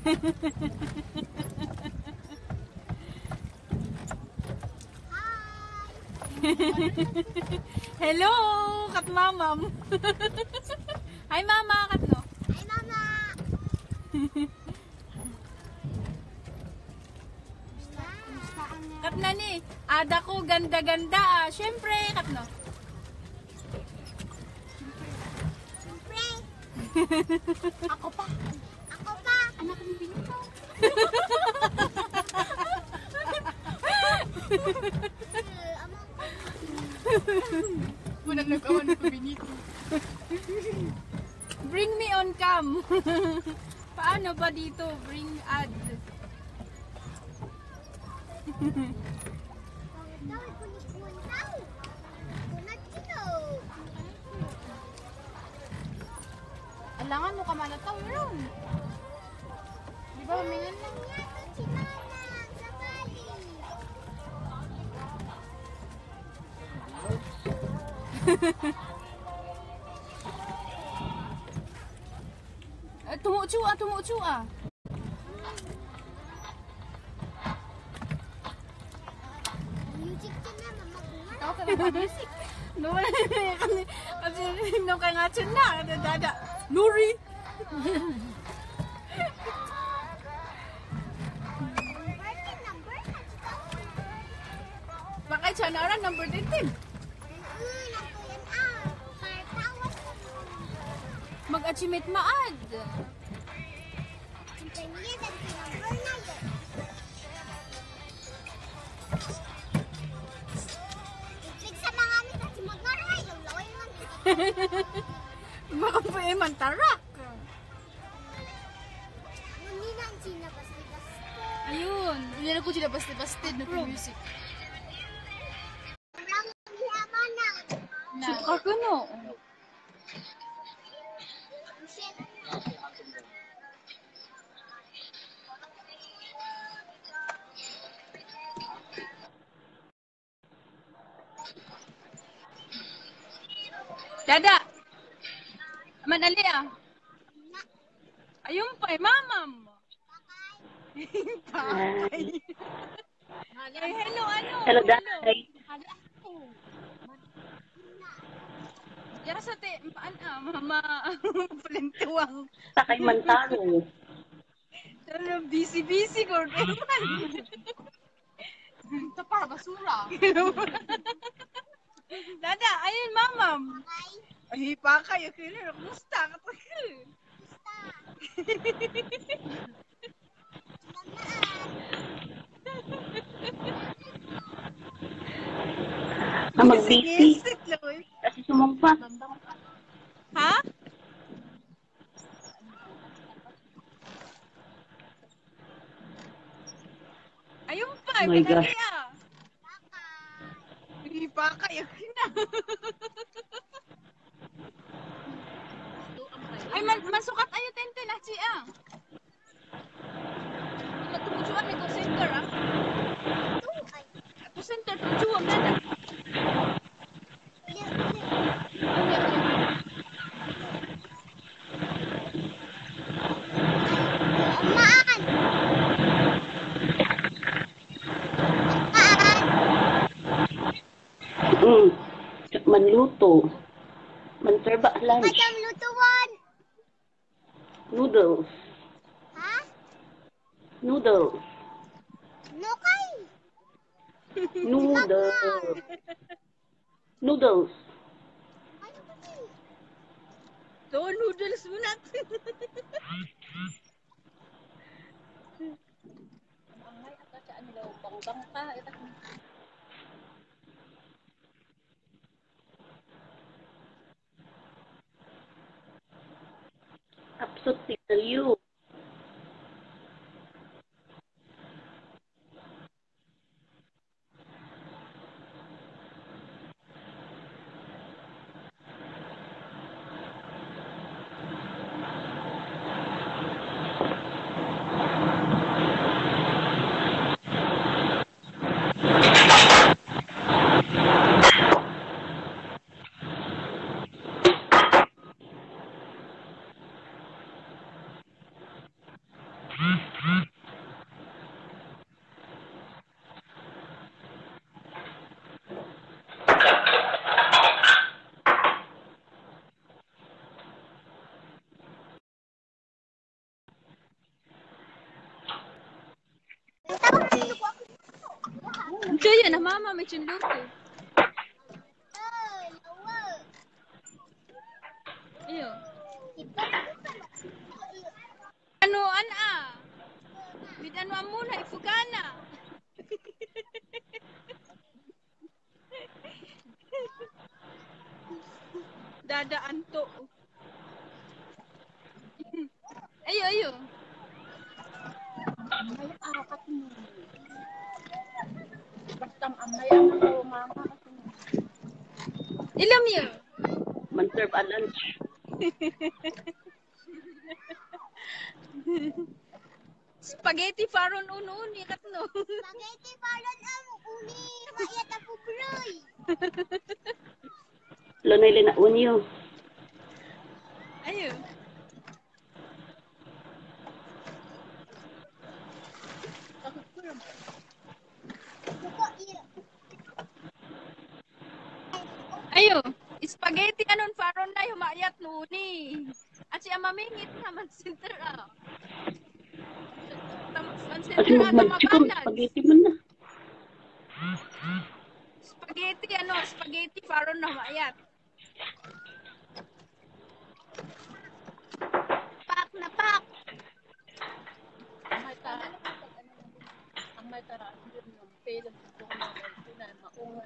Hello, kat mamam. Hi mama, kat no. Hi mama. Kat na ni, ada ko ganda-ganda ah. Syempre, kat no. Siyempre. Ako pa. Ako pa. Anak ni Benito. Unang nag-awan ko Benito. Bring me on cam. Paano ba dito? Bring ad. Alangan mo ka manataw yun. Di ba humingan lang? Tumucu ah. Music ka na, mama ko. Tahu ka ba music? No, kasi no kay nga na, dada. Nuri. Bakit siya na orang number 13? Mag-achievement maad. Makampay man tarak. Ayun, Hindi na ko sila basti-bastid na music. suka ko no. Dada. Manali ah. Ayun pa eh, mamam. Ay, hello, ano? Hello, Day. Yara sa te, mama, palintuwang. Sakay man taro. Pero busy ko. Ito para basura. Dada, ayun, mamam. Ay, pa kayo. Kumusta? Mag-busy. Kasi sumumpa. Ha? Ayun pa, Oh my gosh. Hindi pa kayo na. Ay, masukat ayo tente na siya. Tumujuan ni ko center ah. Ako center tumujuan na na. Manluto. Manserba lunch. Madam lutuan. Noodles. Ha? Noodles. Nukay. Noodles. Noodles. Ano ba yun? So, noodles mo natin. Angay at saan nila bang ka. Absolutely tell you. Cuyo na mama may chunluto. Lawa. Iyo. Ipa. Ano ana? Bidano muna ifugana. Dadaan to. Ayo ayo. Ay, akat mo. Basta amay ang ako, mama. Ilam yo. Man-serve a lunch. Spaghetti faron uno-uni katno. Spaghetti palon ang uni. Mayat ako broy. Lunay na unyo. Ayo. Suko iyo. Ayo. Spaghetti anon faron na humayat nuni. At siya mamingit naman center ah. Man Kasi center ah magmagsikon, tamabanag. spaghetti man na. Spaghetti ano, spaghetti faron na humayat. Pak na pak. Ang may taraan yun yung pelang ko na maungan.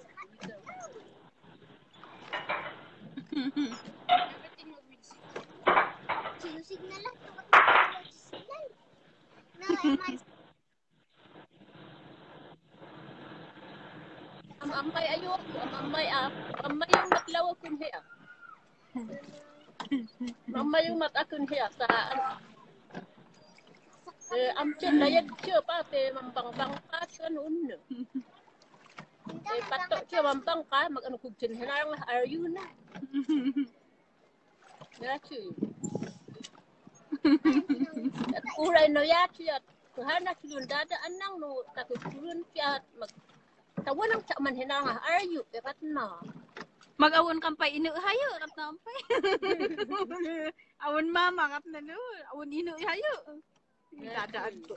Everything will be Signal lang. Tukot signal. No, ang amay ayoko, ang amay yung matlawa kun hiya. Mamay yung matakun hiya sa amchen layag siya pati mambang-bang ka sa noon. Pato siya mambang ka, mag-ano kugsin hinarang are you na. Yachi. At uray no yachi at kuhana silun dadaan nang no takusulun siya at mag tawanang sa man hinarang are you epat na. Mag-awon kang pa inu hayo kat nampay. Awon mama kat na no. Awon inu hayo. Dadaan ko.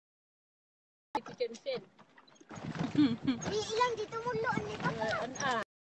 Kitchen sen. Ilang dito mulo ni Papa.